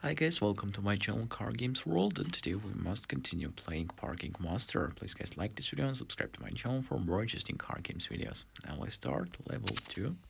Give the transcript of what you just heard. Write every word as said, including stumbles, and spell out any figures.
Hi guys, welcome to my channel Car Games World, and today we must continue playing Parking Master. Please guys like this video and subscribe to my channel for more interesting car games videos. Now let's start level two.